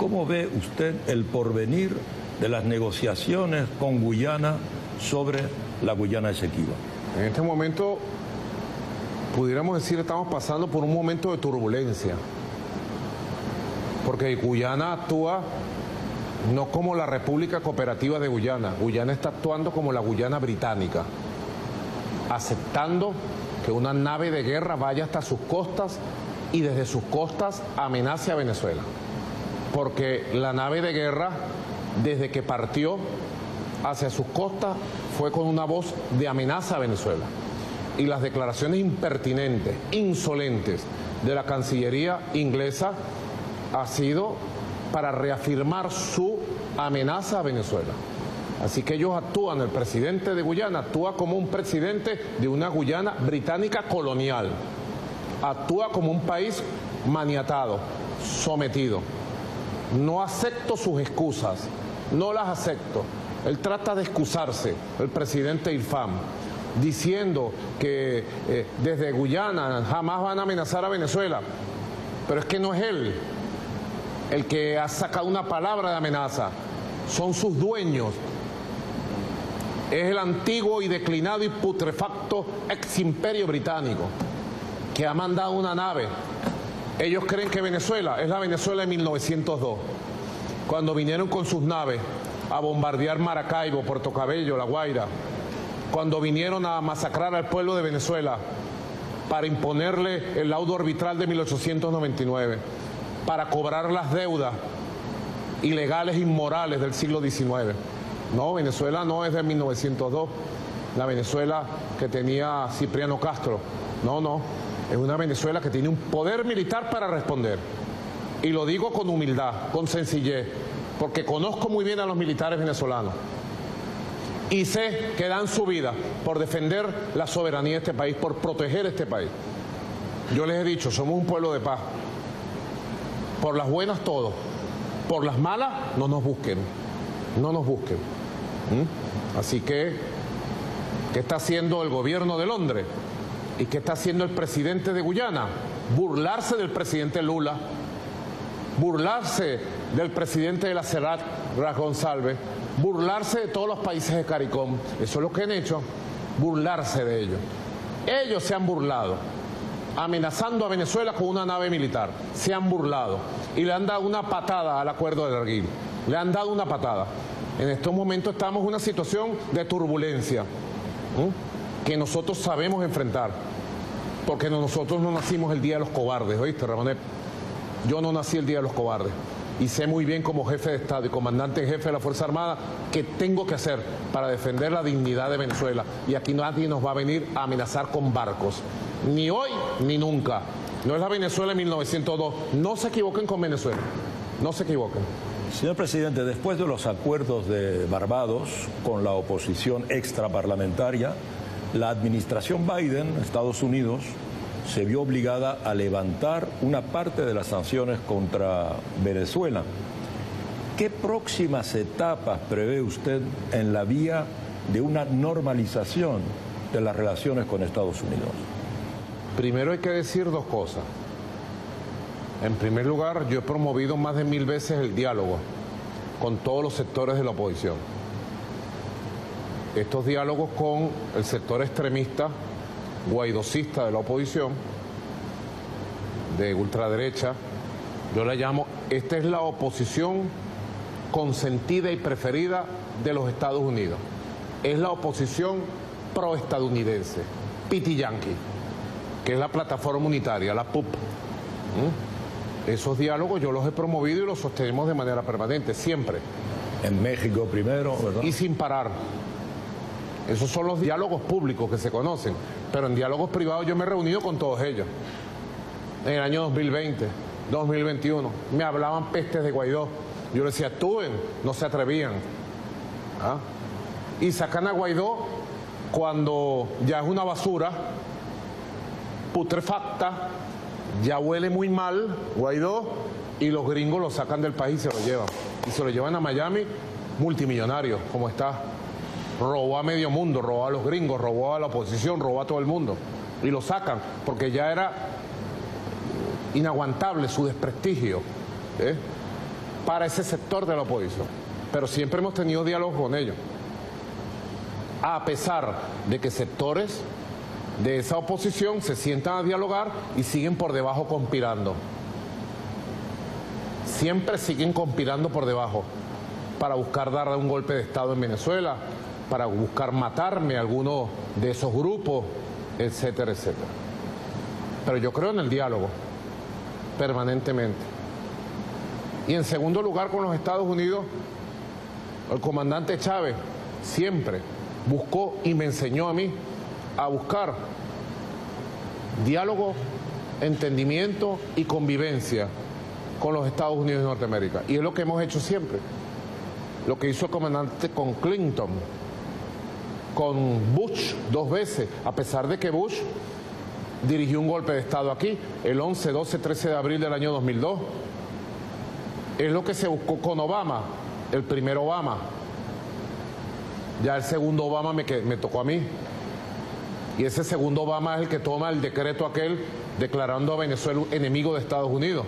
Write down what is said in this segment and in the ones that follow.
¿cómo ve usted el porvenir de las negociaciones con Guyana sobre la Guyana Esequiba? En este momento, pudiéramos decir, estamos pasando por un momento de turbulencia, porque Guyana actúa no como la República Cooperativa de Guyana. Guyana está actuando como la Guyana británica, aceptando que una nave de guerra vaya hasta sus costas y desde sus costas amenace a Venezuela. Porque la nave de guerra, desde que partió hacia sus costas, fue con una voz de amenaza a Venezuela. Y las declaraciones impertinentes, insolentes de la Cancillería inglesa ha sido para reafirmar su amenaza a Venezuela. Así que ellos actúan, el presidente de Guyana actúa como un presidente de una Guyana británica colonial. Actúa como un país maniatado, sometido. No acepto sus excusas, no las acepto. Él trata de excusarse, el presidente Irfan, diciendo que desde Guyana jamás van a amenazar a Venezuela. Pero es que no es él el que ha sacado una palabra de amenaza, son sus dueños. Es el antiguo y declinado y putrefacto ex imperio británico que ha mandado una nave. Ellos creen que Venezuela es la Venezuela de 1902, cuando vinieron con sus naves a bombardear Maracaibo, Puerto Cabello, La Guaira, cuando vinieron a masacrar al pueblo de Venezuela para imponerle el laudo arbitral de 1899, para cobrar las deudas ilegales, inmorales del siglo XIX. No, Venezuela no es de 1902, la Venezuela que tenía Cipriano Castro. No, no, es una Venezuela que tiene un poder militar para responder. Y lo digo con humildad, con sencillez, porque conozco muy bien a los militares venezolanos. Y sé que dan su vida por defender la soberanía de este país, por proteger este país. Yo les he dicho, somos un pueblo de paz. Por las buenas todo, por las malas no nos busquen, no nos busquen. Así que, ¿qué está haciendo el gobierno de Londres? ¿Y qué está haciendo el presidente de Guyana? Burlarse del presidente Lula, burlarse del presidente de la CERAC, Ras González, burlarse de todos los países de CARICOM. Eso es lo que han hecho, burlarse de ellos. Ellos se han burlado, amenazando a Venezuela con una nave militar. Se han burlado y le han dado una patada al acuerdo de Darguil. Le han dado una patada. En estos momentos estamos en una situación de turbulencia que nosotros sabemos enfrentar, porque nosotros no nacimos el día de los cobardes, ¿oíste, Ramonet? Yo no nací el día de los cobardes y sé muy bien como jefe de Estado y comandante en jefe de la Fuerza Armada qué tengo que hacer para defender la dignidad de Venezuela, y aquí nadie nos va a venir a amenazar con barcos, ni hoy ni nunca. No es la Venezuela de 1902, no se equivoquen con Venezuela, no se equivoquen. Señor presidente, después de los acuerdos de Barbados con la oposición extraparlamentaria, la administración Biden, Estados Unidos, se vio obligada a levantar una parte de las sanciones contra Venezuela. ¿Qué próximas etapas prevé usted en la vía de una normalización de las relaciones con Estados Unidos? Primero hay que decir dos cosas. En primer lugar, yo he promovido más de 1000 veces el diálogo con todos los sectores de la oposición. Estos diálogos con el sector extremista, guaidocista de la oposición, de ultraderecha, yo la llamo, esta es la oposición consentida y preferida de los Estados Unidos. Es la oposición proestadounidense, Piti Yankee, que es la plataforma unitaria, la PUP. Esos diálogos yo los he promovido y los sostenemos de manera permanente, siempre. En México primero, ¿verdad? Y sin parar. Esos son los diálogos públicos que se conocen, pero en diálogos privados yo me he reunido con todos ellos. En el año 2020, 2021, me hablaban pestes de Guaidó. Yo les decía, actúen, no se atrevían. Y sacan a Guaidó cuando ya es una basura putrefacta, ya huele muy mal Guaidó, y los gringos lo sacan del país y se lo llevan. Y se lo llevan a Miami, multimillonarios, como está. Robó a medio mundo, robó a los gringos, robó a la oposición, robó a todo el mundo. Y lo sacan, porque ya era inaguantable su desprestigio. para ese sector de la oposición. Pero siempre hemos tenido diálogo con ellos. A pesar de que sectores de esa oposición se sientan a dialogar y siguen por debajo conspirando. Siempre siguen conspirando por debajo para buscar dar un golpe de Estado en Venezuela, para buscar matarme a alguno de esos grupos, etcétera, etcétera. Pero yo creo en el diálogo, permanentemente. Y en segundo lugar, con los Estados Unidos, el comandante Chávez siempre buscó y me enseñó a mí a buscar diálogo, entendimiento y convivencia con los Estados Unidos de Norteamérica. Y es lo que hemos hecho siempre. Lo que hizo el comandante con Clinton, con Bush 2 veces, a pesar de que Bush dirigió un golpe de Estado aquí, el 11, 12, 13 de abril del año 2002. Es lo que se buscó con Obama, el primer Obama. Ya el segundo Obama me tocó a mí. Y ese segundo Obama es el que toma el decreto aquel declarando a Venezuela enemigo de Estados Unidos.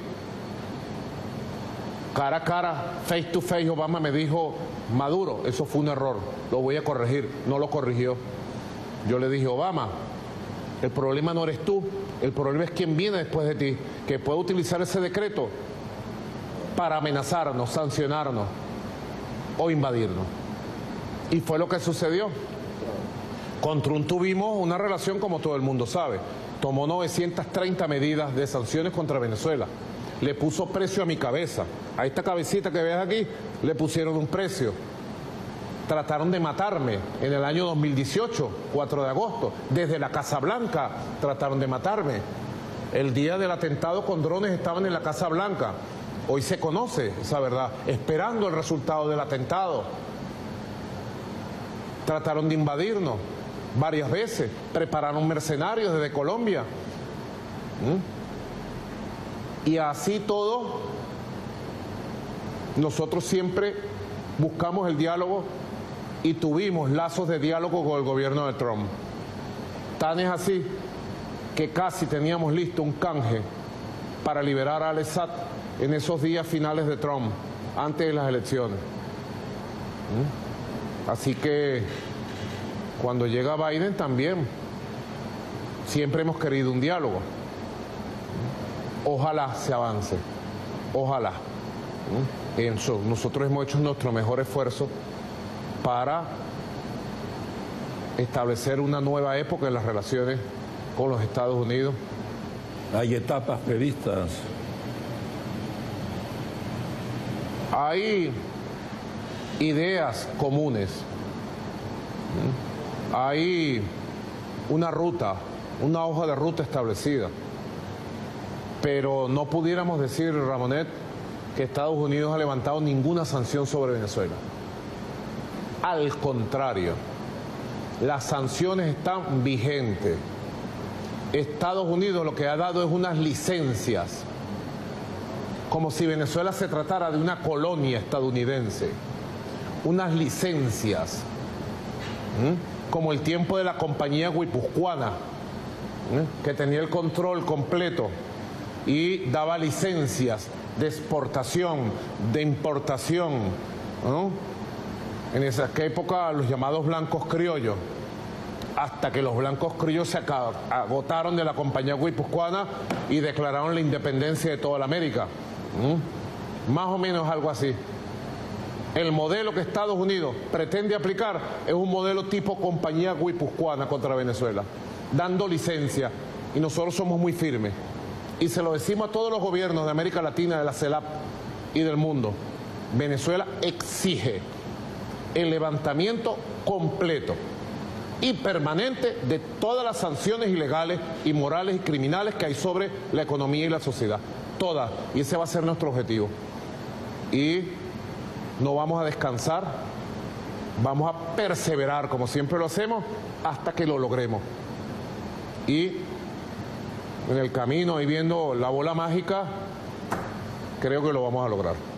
Cara a cara, face to face, Obama me dijo: Maduro, eso fue un error, lo voy a corregir. No lo corrigió. Yo le dije: Obama, el problema no eres tú, el problema es quien viene después de ti, que puede utilizar ese decreto para amenazarnos, sancionarnos o invadirnos. Y fue lo que sucedió. Con Trump tuvimos una relación, como todo el mundo sabe. Tomó 930 medidas de sanciones contra Venezuela. Le puso precio a mi cabeza. A esta cabecita que ves aquí le pusieron un precio. Trataron de matarme en el año 2018, 4 de agosto. Desde la Casa Blanca trataron de matarme. El día del atentado con drones estaban en la Casa Blanca. Hoy se conoce esa verdad, esperando el resultado del atentado. Trataron de invadirnos varias veces, prepararon mercenarios desde Colombia. Y así todo, nosotros siempre buscamos el diálogo y tuvimos lazos de diálogo con el gobierno de Trump. Tan es así que casi teníamos listo un canje para liberar a al-Assad en esos días finales de Trump, antes de las elecciones. Así que cuando llega Biden también, siempre hemos querido un diálogo. Ojalá se avance, ojalá. Nosotros hemos hecho nuestro mejor esfuerzo para establecer una nueva época en las relaciones con los Estados Unidos. ¿Hay etapas previstas? Hay ideas comunes. Hay una ruta, una hoja de ruta establecida. Pero no pudiéramos decir, Ramonet, que Estados Unidos ha levantado ninguna sanción sobre Venezuela. Al contrario, las sanciones están vigentes. Estados Unidos lo que ha dado es unas licencias, como si Venezuela se tratara de una colonia estadounidense. Unas licencias, como el tiempo de la compañía guipuzcoana, que tenía el control completo y daba licencias de exportación, de importación, ¿no? En esa época los llamados blancos criollos, hasta que los blancos criollos se agotaron de la compañía guipuzcoana y declararon la independencia de toda la América. Más o menos algo así. El modelo que Estados Unidos pretende aplicar es un modelo tipo compañía guipuzcoana contra Venezuela, dando licencia, y nosotros somos muy firmes. Y se lo decimos a todos los gobiernos de América Latina, de la CELAC y del mundo. Venezuela exige el levantamiento completo y permanente de todas las sanciones ilegales, inmorales y criminales que hay sobre la economía y la sociedad. Todas. Y ese va a ser nuestro objetivo. Y no vamos a descansar, vamos a perseverar, como siempre lo hacemos, hasta que lo logremos. Y en el camino y viendo la bola mágica, creo que lo vamos a lograr.